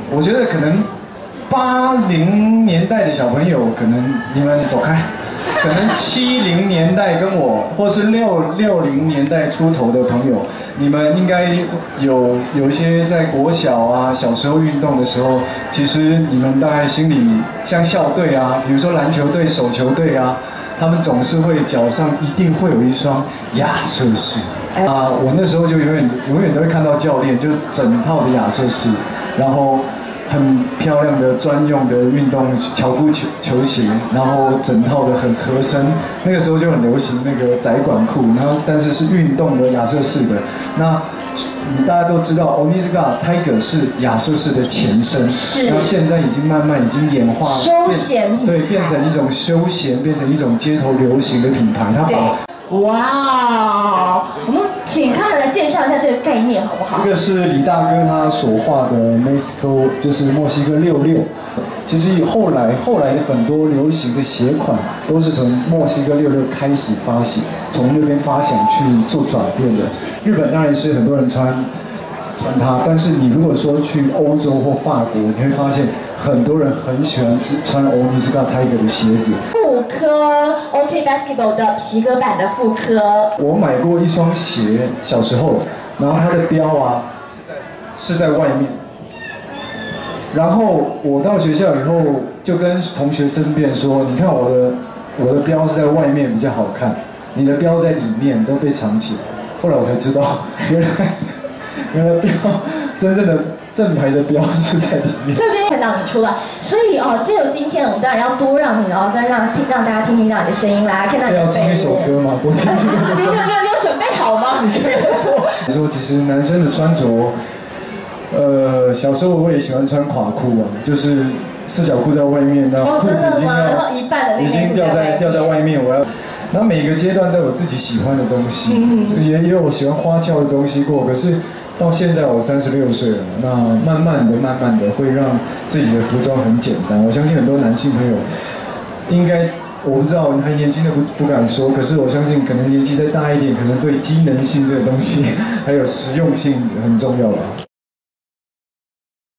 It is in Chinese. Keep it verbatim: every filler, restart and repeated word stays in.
我觉得可能八零年代的小朋友，可能你们走开。可能七零年代跟我，或是六六零年代出头的朋友，你们应该有有一些在国小啊小时候运动的时候，其实你们大概心里像校队啊，比如说篮球队、手球队啊，他们总是会脚上一定会有一双亚瑟士啊。我那时候就永远永远都会看到教练，就整套的亚瑟士，然后。很漂亮的专用的运动乔布球球鞋，然后整套的很合身。那个时候就很流行那个窄管裤，然后但是是运动的亚瑟士的。那你大家都知道 Onitsuka Tiger 是亚瑟士的前身， 是。 然后现在已经慢慢已经演化休闲对，变成一种休闲，变成一种街头流行的品牌。它把哇，我们请康仁来介绍一下这个概念好不好？ 这个是李大哥他所画的 Mexico， 就是墨西哥六六。其实后来后来的很多流行的鞋款都是从墨西哥六六开始发起，从那边发想去做转变的。日本当然是很多人穿穿它，但是你如果说去欧洲或法国，你会发现很多人很喜欢穿 Onitsuka Tiger 的鞋子。 复刻 OK Basketball 的皮革版的复刻。 我买过一双鞋，小时候，然后它的标啊是在外面，然后我到学校以后就跟同学争辩说，你看我的我的标是在外面比较好看，你的标在里面都被藏起来。后来我才知道，原来原来标真正的正牌的标是在里面。 这边看到你出来，所以哦，借由今天我们当然要多让你哦，跟让听让大家听听到你的声音啦，看到你的背面。 是要唱一首歌吗？多听听你有你有你有准备好吗？你这个说。 你说其实男生的穿着，呃，小时候我也喜欢穿垮裤啊，就是四角裤在外面，然后裤子已经要一半的那个已经掉在掉在外面，我要。然后每个阶段都有自己喜欢的东西，嗯、也也有喜欢花俏的东西过。可是到现在我三十六岁了，那慢慢的、慢慢的会让自己的服装很简单。我相信很多男性朋友应该，我不知道还年轻的不不敢说，可是我相信可能年纪再大一点，可能对机能性这个东西还有实用性很重要吧。